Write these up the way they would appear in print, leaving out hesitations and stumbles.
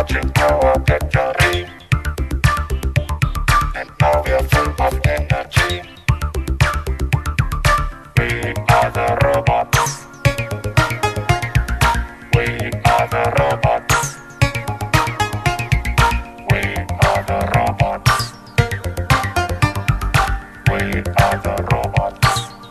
watching power get your aim. And now we're full of energy. We are the robots. We are the robots. We are the robots. We are the robots.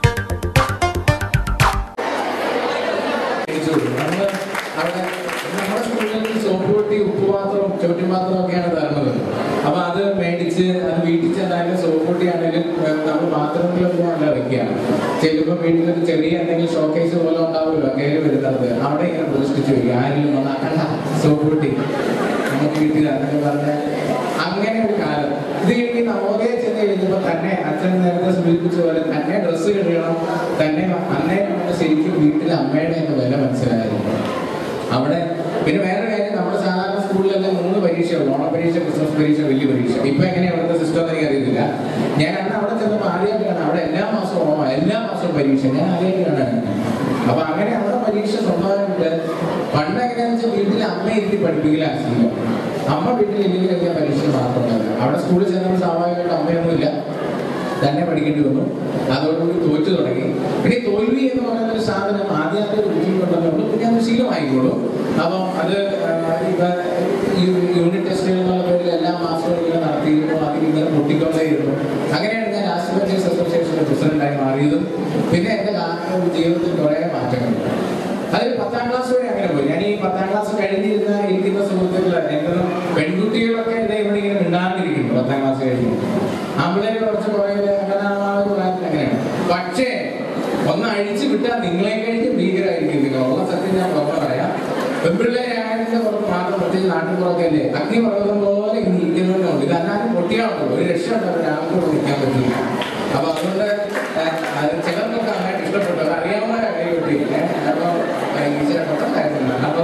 നമ്മുടെ സ്കൂളുകളിൽ soap പൊട്ടി ഉപ്പുപാത്രവും ചോറ്റുപാത്രവും ഒക്കെയാണ് തരുന്നത്. അപ്പൊ അത് മേടിച്ച് അത് വീട്ടിൽ ചെന്നാലും സോപ്പ് പൊട്ടിയാണെങ്കിലും നമ്മൾ ബാത്റൂമിലൊന്നും അല്ല വെക്കുകയാണ്. ചെല്ലുമ്പോൾ വീട്ടിലൊരു ചെറിയ എന്തെങ്കിലും ഷോക്കേസ് പോലെ ഉണ്ടാവുമല്ലോ കയറി വരുന്നത്, അവിടെ ഇങ്ങനെ പ്രതിഷ്ഠിച്ചു വയ്ക്കുക. ആരെങ്കിലും വന്നാൽ കണ്ട സോപ്പ് പൊട്ടി നമുക്ക് കിട്ടുക എന്നൊക്കെ പറഞ്ഞാൽ അങ്ങനെ ഒരു കാലം. ഇത് കഴിഞ്ഞ് നവോദയ ചെന്ന് കഴിഞ്ഞപ്പോൾ തന്നെ അച്ഛൻ നേരത്തെ സൂചിപ്പിച്ച പോലെ തന്നെ ഡ്രസ്സ് കഴുകണം, തന്നെ അന്നേ നമുക്ക് ശരിക്കും വീട്ടിൽ അമ്മയുടെ ഒക്കെ വില മനസ്സിലായിരുന്നു അവിടെ. പിന്നെ വേറെ കാര്യം, നമ്മുടെ സാധാരണ സ്കൂളിലെല്ലാം 3 പരീക്ഷയുള്ളൂ: ഓണ പരീക്ഷ, ക്രിസ്മസ് പരീക്ഷ, വലിയ പരീക്ഷ. ഇപ്പൊ എങ്ങനെയാണ് അവിടുത്തെ സിസ്റ്റം എന്ന് എനിക്ക് അറിയത്തില്ല. ഞാൻ അന്ന് അവിടെ ചെന്നപ്പോൾ ആദ്യമായിട്ട് കാണാം അവിടെ എല്ലാ മാസവും ഓണം, എല്ലാ മാസവും പരീക്ഷ. ഞാൻ ആദ്യമായിട്ട് കാണാൻ. അപ്പൊ അങ്ങനെ അവിടെ പരീക്ഷ സ്വന്തമായിട്ട് പണ്ട് എങ്ങനെയാണെന്ന് വെച്ചാൽ വീട്ടിൽ അമ്മ ഇരുത്തി പഠിപ്പിക്കലാണ് ശീലം. അമ്മ വീട്ടിൽ എനിക്ക് കഴിക്കാൻ പരീക്ഷ മാത്രമല്ല. അവിടെ സ്കൂളിൽ ചെന്നപ്പോൾ സ്വാഭാവികമായിട്ട് അമ്മയൊന്നുമില്ല, തന്നെ പഠിക്കേണ്ടി വന്നു. അതോടുകൂടി തോറ്റു തുടങ്ങി. പിന്നെ തോൽവി എന്ന് പറയുന്ന ഒരു സാധനം ആദ്യത്തെ ബുദ്ധിമുട്ടുണ്ടെന്നുള്ളൂ, പിന്നെ അത് ശീലമായിക്കോളൂ. അപ്പം അത് ഇപ്പൊ യൂണിറ്റ് ടെസ്റ്റുകൾ എന്നുള്ള പേരിൽ എല്ലാ മാസവും ഇങ്ങനെ നടത്തിയിരുന്നു, അതിൽ ഇങ്ങനെ പൊട്ടിക്കൊണ്ടേയിരുന്നു. അങ്ങനെയാണ് ഞാൻ ആസ്പിറേറ്റീവ്സ് അസോസിയേഷന്റെ പ്രസിഡന്റായി മാറിയതും. പിന്നെ എൻ്റെ ജീവിതത്തിൽ കുറേ മാറ്റങ്ങൾ. അതിൽ 10ാം ക്ലാസ് വരെ അങ്ങനെ പോയി. ഞാൻ ഈ 10ാം ക്ലാസ് ഇരിക്കുന്ന സുഹൃത്തുക്കൾ എൻ്റെ പെൺകുട്ടികളൊക്കെ ഇവിടെ ഇങ്ങനെ മിണ്ടാണ്ടിരിക്കുന്നു 10ാം ക്ലാസ് കഴിഞ്ഞു. ആമ്പിളേര് കുറച്ച് കുറേ അങ്ങനെയാണ്. പക്ഷേ ഒന്ന് അഴിച്ചു വിട്ടാൽ നിങ്ങളെ കഴിഞ്ഞ് ഭീകരമായിരിക്കും നിങ്ങളുള്ള സത്യം ഞാൻ തുറന്നു പറയാം. പെൺപിള്ളേരെ ആയതിന്റെ പുറത്ത് മാത്രം, പ്രത്യേകിച്ച് നാട്ടിൻപുറമൊക്കെ അല്ലേ, അഗ്നിപർവ്വതം പോലെ ഇരിക്കുന്നതുകൊണ്ട് ഇത് അന്നാലും പൊട്ടിയാണല്ലോ, ഒരു രക്ഷ ഉണ്ടോ, ഒരാൾക്കൂടെ നിൽക്കാൻ പറ്റില്ല. അപ്പൊ അതുകൊണ്ട് ചിലർക്കൊക്കെ അങ്ങനെ ഇഷ്ടപ്പെട്ടു, അറിയാവുന്ന കൈ കിട്ടിയില്ലേ. അപ്പൊ ഈശ്വരപ്പെട്ടതായിരുന്നില്ല. അപ്പൊ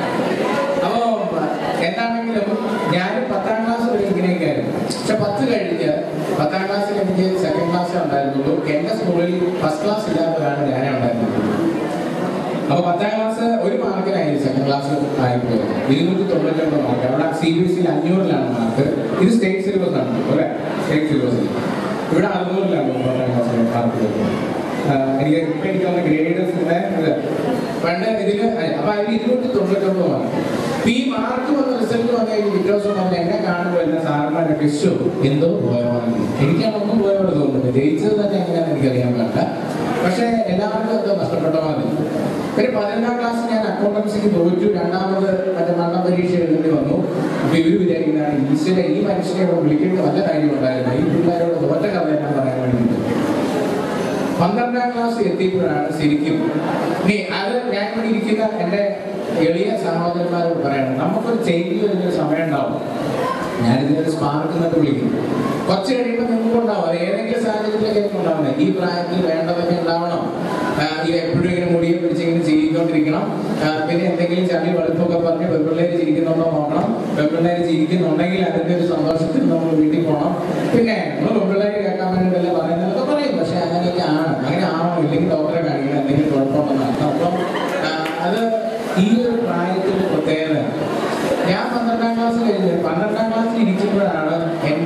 എന്താണെങ്കിലും ഞാനും 10ാം ക്ലാസ് വരെ ഇങ്ങനെയൊക്കെ ആയിരുന്നു. പക്ഷെ 10 കഴിഞ്ഞ് 10ാം ക്ലാസ്സിൽ എനിക്ക് 2nd ക്ലാസ് ഉണ്ടായിരുന്നുള്ളൂ. എന്റെ സ്കൂളിൽ ഫസ്റ്റ് ക്ലാസ് ഇല്ലാത്തതാണ് ഞാനേ ഉണ്ടായിരുന്നുള്ളൂ. അപ്പൊ 10ാം ക്ലാസ് 1 മാർക്കിനായിരുന്നു 2nd ക്ലാസ് ആയിപ്പോയത്. 299 മാർക്ക്. അവിടെ CBSE 500-ലാണ് മാർക്ക്. ഇത് സ്റ്റേറ്റ് സിലബസ് ആണ് അല്ലെ, സ്റ്റേറ്റ് സിലബസിൽ. ഇവിടെ 600-ലാണ് 10ാം ക്ലാസ്സിൽ മാർക്ക് വരുന്നത്. എനിക്ക് ഗ്രേഡ് പണ്ട് ഇതിന്. അപ്പൊ അതിൽ 299 മാർക്ക്. ഈ മാർക്ക് വന്ന റിസൾട്ട് വന്നു കഴിഞ്ഞ് വിദ്യാഭ്യാസം വന്ന് എന്നെ കാണുമ്പോൾ എന്നെ സാറന്മാരൊക്കെ എന്തോ പോയവാണെങ്കിൽ എനിക്കാണ് ഒന്നും പോയവിടെ തോന്നുന്നത്. ജയിച്ചത് തന്നെ എങ്ങനെയാണെന്ന് എനിക്കറിയാൻ പാടില്ല. പക്ഷെ എല്ലാവർക്കും എന്തോ നഷ്ടപ്പെട്ട മാതിരി. പിന്നെ 11ാം ക്ലാസ് ഞാൻ അക്കൗണ്ടൻസിക്ക് തോറ്റു. 2ാമത് മണ്ഡല പരീക്ഷ എഴുതേണ്ടി വന്നു. അപ്പൊ ഇവര് വിചാരിക്കുന്നതാണ് ഈശ്വര ഈ മനുഷ്യനെ വിളിക്കേണ്ട വല്ല കാര്യം ഉണ്ടായിരുന്നു, ഈ പിള്ളേരോട് തോറ്റ കഥ എന്നാ പറയാൻ വേണ്ടിയിട്ട്. 12ാം ക്ലാസ് എത്തിയപ്പോഴാണ് ശരിക്കും അത് ഞാൻ ഇവിടെ ഇരിക്കുന്ന എൻ്റെ എളിയ സഹോദരന്മാരോട് പറയണം, നമുക്കൊരു ചേഞ്ച് വരുന്നൊരു സമയം ഉണ്ടാവും. ഞാനിതിനൊരു സ്പാർക്ക് എന്നൊക്കെ വിളിക്കും. കുറച്ച് കഴിയുമ്പോൾ നിങ്ങൾക്ക് ഉണ്ടാവും, അത് ഏതെങ്കിലും സാഹചര്യത്തിലേക്ക് ഉണ്ടാവുന്നത്. ഈ പ്രായത്തിൽ വേണ്ടതൊക്കെ ഉണ്ടാവണം. ഇത് എപ്പോഴും ഇങ്ങനെ മുടിയെ പിടിച്ച് ഇങ്ങനെ ചെയ്തുകൊണ്ടിരിക്കണം. പിന്നെ എന്തെങ്കിലും ചളി വെളുപ്പൊക്കെ പറഞ്ഞ് പെൺപിള്ളേര് ചിരിക്കുന്നുണ്ടോ നോക്കണം. പെൺപിള്ളേര് ചിരിക്കുന്നുണ്ടെങ്കിൽ അതിൻ്റെ ഒരു സന്തോഷത്തിൽ നമ്മൾ വീട്ടിൽ പോകണം. പിന്നെ നമ്മൾ പെൺപിള്ളേര് കേൾക്കാൻ വേണ്ടിയിട്ടല്ല പറയുന്നതൊക്കെ പറയും. പക്ഷെ അങ്ങനെയൊക്കെ ആണ്, അങ്ങനെ ആവണം. ഇല്ലെങ്കിൽ ഡോക്ടറെ കാണിക്കണം, എന്തെങ്കിലും കുഴപ്പമുണ്ടെന്ന് അർത്ഥം. അപ്പം അത് ഈ ഒരു പ്രായത്തിൻ്റെ പ്രത്യേകത. ഞാൻ 12ാം ക്ലാസ് കഴിഞ്ഞ് 12ാം ക്ലാസ്സിൽ ഇരിക്കുമ്പോഴാണ് എൻ്റെ